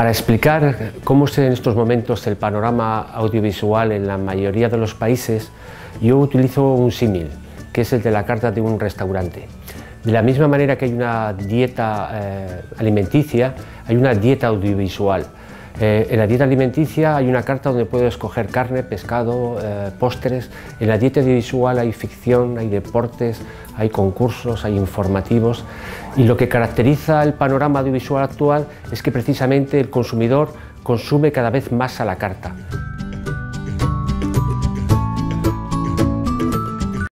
Para explicar cómo es en estos momentos el panorama audiovisual en la mayoría de los países, yo utilizo un símil, que es el de la carta de un restaurante. De la misma manera que hay una dieta alimenticia, hay una dieta audiovisual. En la dieta alimenticia hay una carta donde puedo escoger carne, pescado, postres. En la dieta audiovisual hay ficción, hay deportes, hay concursos, hay informativos. Y lo que caracteriza el panorama audiovisual actual es que precisamente el consumidor consume cada vez más a la carta.